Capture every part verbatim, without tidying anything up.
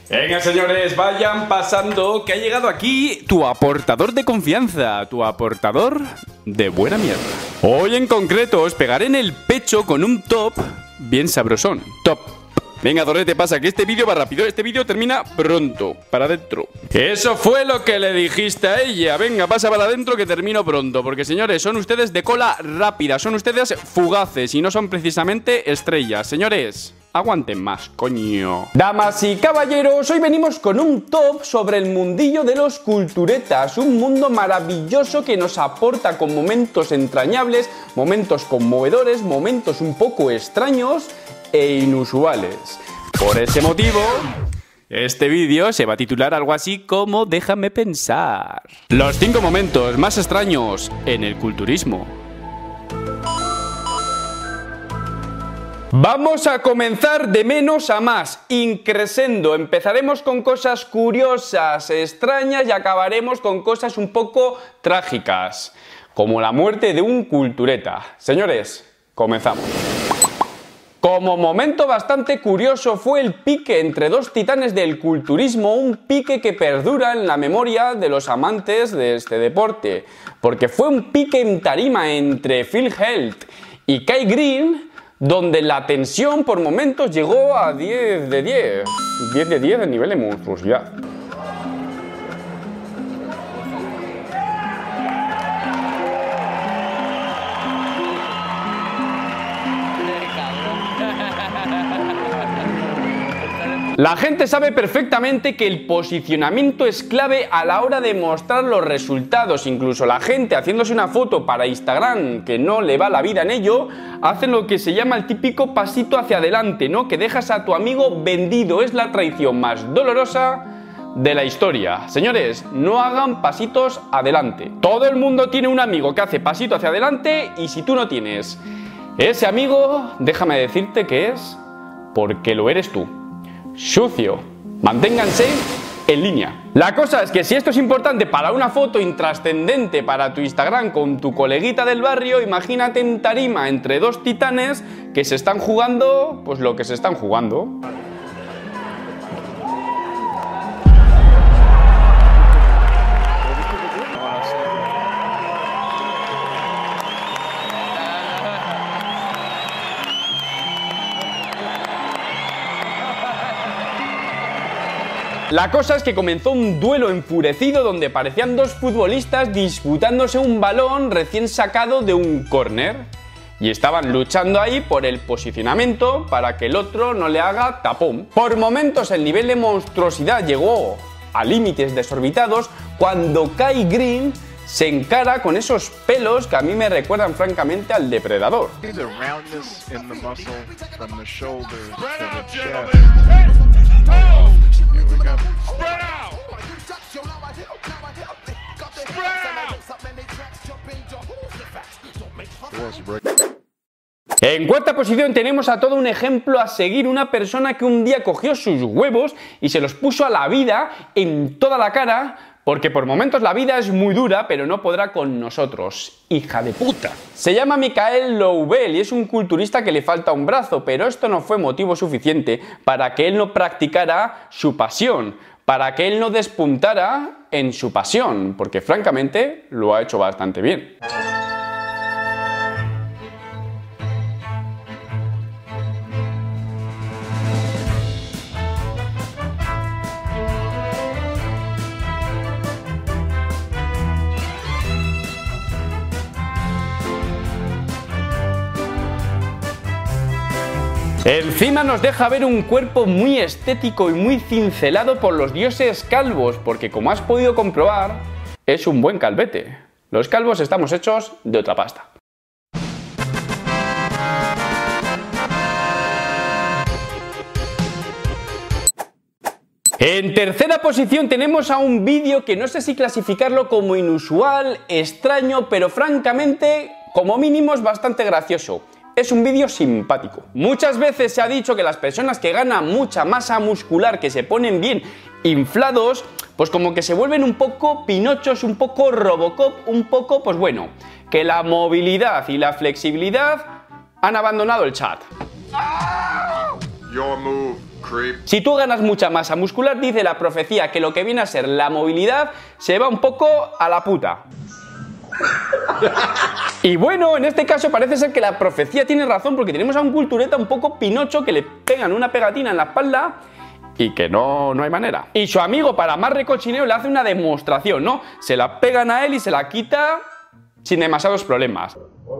Venga, señores, vayan pasando, que ha llegado aquí tu aportador de confianza, tu aportador de buena mierda. Hoy en concreto os pegaré en el pecho con un top bien sabrosón. Top. Venga, Dorete, pasa, que este vídeo va rápido. Este vídeo termina pronto, para adentro. Eso fue lo que le dijiste a ella. Venga, pasa para adentro que termino pronto. Porque, señores, son ustedes de cola rápida. Son ustedes fugaces y no son precisamente estrellas. Señores, aguanten más, coño. Damas y caballeros, hoy venimos con un top sobre el mundillo de los culturetas. Un mundo maravilloso que nos aporta con momentos entrañables, momentos conmovedores, momentos un poco extraños e inusuales. Por ese motivo, este vídeo se va a titular algo así como Déjame pensar. Los cinco momentos más extraños en el culturismo. Vamos a comenzar de menos a más, increscendo. Empezaremos con cosas curiosas, extrañas y acabaremos con cosas un poco trágicas, como la muerte de un cultureta. Señores, comenzamos. Como momento bastante curioso fue el pique entre dos titanes del culturismo, un pique que perdura en la memoria de los amantes de este deporte, porque fue un pique en tarima entre Phil Heath y Kai Greene, donde la tensión por momentos llegó a diez de diez, diez de diez en nivel de monstruosidad. La gente sabe perfectamente que el posicionamiento es clave a la hora de mostrar los resultados. Incluso la gente haciéndose una foto para Instagram que no le va la vida en ello, hace lo que se llama el típico pasito hacia adelante, ¿no? Que dejas a tu amigo vendido. Es la traición más dolorosa de la historia. Señores, no hagan pasitos adelante. Todo el mundo tiene un amigo que hace pasito hacia adelante y si tú no tienes ese amigo, déjame decirte que es porque lo eres tú. Sucio. Manténganse en línea. La cosa es que si esto es importante para una foto intrascendente para tu Instagram con tu coleguita del barrio, imagínate en tarima entre dos titanes que se están jugando, pues lo que se están jugando. La cosa es que comenzó un duelo enfurecido donde parecían dos futbolistas disputándose un balón recién sacado de un córner y estaban luchando ahí por el posicionamiento para que el otro no le haga tapón. Por momentos el nivel de monstruosidad llegó a límites desorbitados cuando Kai Greene se encara con esos pelos que a mí me recuerdan francamente al depredador. En cuarta posición tenemos a todo un ejemplo a seguir, una persona que un día cogió sus huevos y se los puso a la vida en toda la cara, porque por momentos la vida es muy dura, pero no podrá con nosotros. ¡Hija de puta! Se llama Michael Loubel y es un culturista que le falta un brazo, pero esto no fue motivo suficiente para que él no practicara su pasión, para que él no despuntara en su pasión, porque francamente lo ha hecho bastante bien. Encima nos deja ver un cuerpo muy estético y muy cincelado por los dioses calvos, porque como has podido comprobar, es un buen calvete. Los calvos estamos hechos de otra pasta. En tercera posición tenemos a un vídeo que no sé si clasificarlo como inusual, extraño, pero francamente, como mínimo es bastante gracioso. Es un vídeo simpático. Muchas veces se ha dicho que las personas que ganan mucha masa muscular, que se ponen bien inflados, pues como que se vuelven un poco pinochos, un poco Robocop, un poco, pues bueno, que la movilidad y la flexibilidad han abandonado el chat. Your move. Si tú ganas mucha masa muscular, dice la profecía que lo que viene a ser la movilidad se va un poco a la puta. Y bueno, en este caso parece ser que la profecía tiene razón, porque tenemos a un cultureta un poco pinocho que le pegan una pegatina en la espalda y que no, no hay manera. Y su amigo, para más recochineo, le hace una demostración, ¿no? Se la pegan a él y se la quita sin demasiados problemas.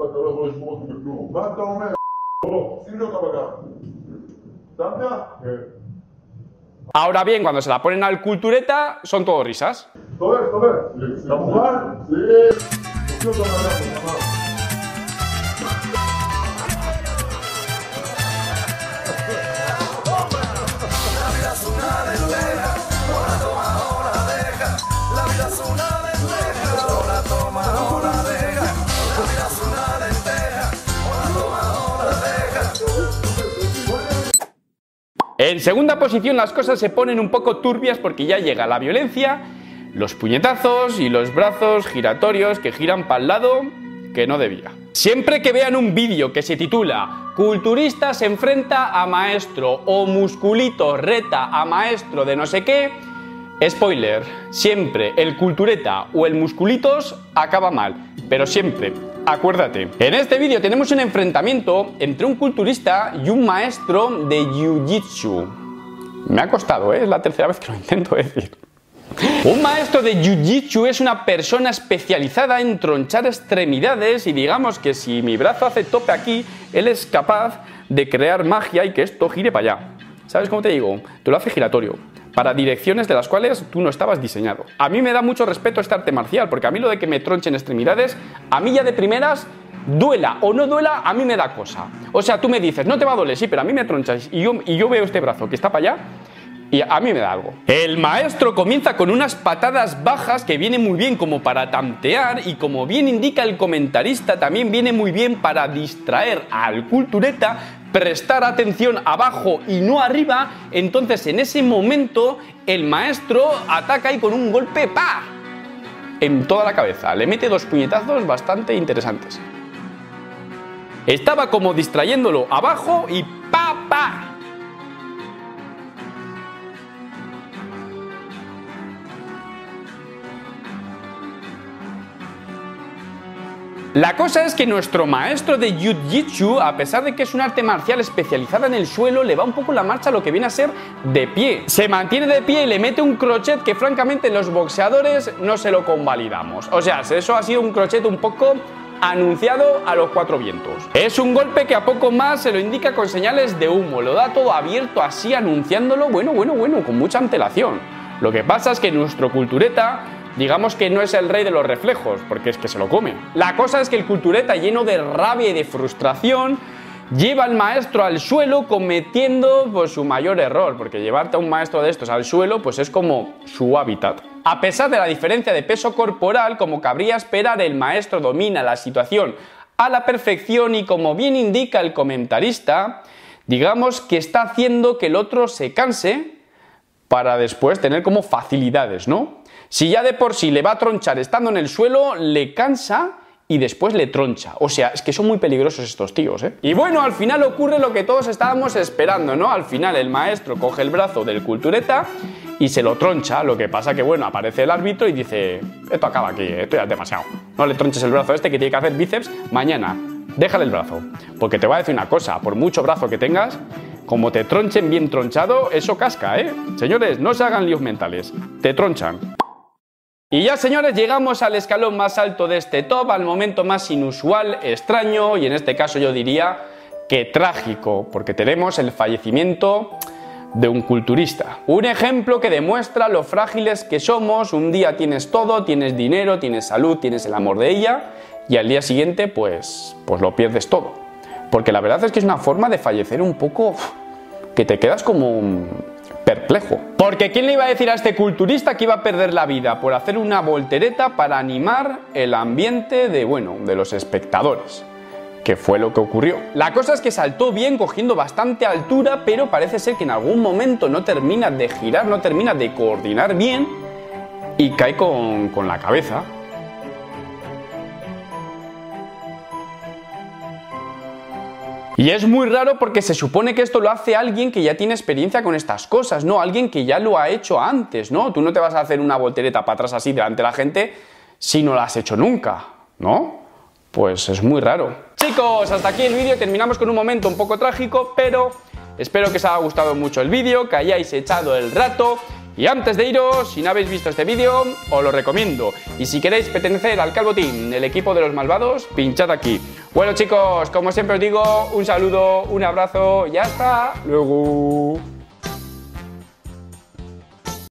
Ahora bien, cuando se la ponen al cultureta, son todo risas. En segunda posición las cosas se ponen un poco turbias porque ya llega la violencia, los puñetazos y los brazos giratorios que giran para el lado que no debía. Siempre que vean un vídeo que se titula "Culturista se enfrenta a maestro" o "Musculito reta a maestro de no sé qué", spoiler, siempre el cultureta o el musculitos acaba mal, pero siempre. Acuérdate, en este vídeo tenemos un enfrentamiento entre un culturista y un maestro de Jiu-Jitsu. Me ha costado, ¿eh? Es la tercera vez que lo intento decir. Un maestro de Jiu-Jitsu es una persona especializada en tronchar extremidades y digamos que si mi brazo hace tope aquí, él es capaz de crear magia y que esto gire para allá. ¿Sabes cómo te digo? Te lo hace giratorio, para direcciones de las cuales tú no estabas diseñado. A mí me da mucho respeto este arte marcial, porque a mí lo de que me tronchen extremidades, a mí ya de primeras, duela o no duela, a mí me da cosa. O sea, tú me dices, no te va a doler, sí, pero a mí me tronchas y yo, y yo veo este brazo que está para allá y a mí me da algo. El maestro comienza con unas patadas bajas que viene muy bien como para tantear y, como bien indica el comentarista, también viene muy bien para distraer al cultureta, prestar atención abajo y no arriba. Entonces en ese momento el maestro ataca y con un golpe ¡pa! En toda la cabeza, le mete dos puñetazos bastante interesantes. Estaba como distrayéndolo abajo y ¡pa! ¡Pa! La cosa es que nuestro maestro de Jiu-Jitsu, a pesar de que es un arte marcial especializada en el suelo, le va un poco la marcha a lo que viene a ser de pie. Se mantiene de pie y le mete un crochet que francamente los boxeadores no se lo convalidamos. O sea, eso ha sido un crochet un poco anunciado a los cuatro vientos. Es un golpe que a poco más se lo indica con señales de humo, lo da todo abierto así anunciándolo, bueno, bueno, bueno, con mucha antelación. Lo que pasa es que nuestro cultureta, digamos que no es el rey de los reflejos, porque es que se lo come. La cosa es que el cultureta, lleno de rabia y de frustración, lleva al maestro al suelo cometiendo pues, su mayor error, porque llevarte a un maestro de estos al suelo pues es como su hábitat. A pesar de la diferencia de peso corporal, como cabría esperar, el maestro domina la situación a la perfección y, como bien indica el comentarista, digamos que está haciendo que el otro se canse para después tener como facilidades, ¿no? Si ya de por sí le va a tronchar estando en el suelo, le cansa y después le troncha. O sea, es que son muy peligrosos estos tíos, ¿eh? Y bueno, al final ocurre lo que todos estábamos esperando, ¿no? Al final el maestro coge el brazo del cultureta y se lo troncha. Lo que pasa que, bueno, aparece el árbitro y dice, esto acaba aquí, esto ya es demasiado. No le tronches el brazo a este que tiene que hacer bíceps mañana. Déjale el brazo. Porque te voy a decir una cosa, por mucho brazo que tengas, como te tronchen bien tronchado, eso casca, ¿eh? Señores, no se hagan líos mentales. Te tronchan. Y ya, señores, llegamos al escalón más alto de este top, al momento más inusual, extraño y en este caso yo diría que trágico, porque tenemos el fallecimiento de un culturista. Un ejemplo que demuestra lo frágiles que somos. Un día tienes todo, tienes dinero, tienes salud, tienes el amor de ella y al día siguiente pues, pues lo pierdes todo. Porque la verdad es que es una forma de fallecer un poco que te quedas como perplejo. Porque ¿quién le iba a decir a este culturista que iba a perder la vida por hacer una voltereta para animar el ambiente de, bueno, de los espectadores? Que fue lo que ocurrió. La cosa es que saltó bien, cogiendo bastante altura, pero parece ser que en algún momento no termina de girar, no termina de coordinar bien y cae con, con la cabeza. Y es muy raro porque se supone que esto lo hace alguien que ya tiene experiencia con estas cosas, ¿no? Alguien que ya lo ha hecho antes, ¿no? Tú no te vas a hacer una voltereta para atrás así delante de la gente si no la has hecho nunca, ¿no? Pues es muy raro. Chicos, hasta aquí el vídeo. Terminamos con un momento un poco trágico, pero espero que os haya gustado mucho el vídeo, que hayáis echado el rato. Y antes de iros, si no habéis visto este vídeo, os lo recomiendo. Y si queréis pertenecer al Calvo Team, el equipo de los malvados, pinchad aquí. Bueno chicos, como siempre os digo, un saludo, un abrazo y hasta luego.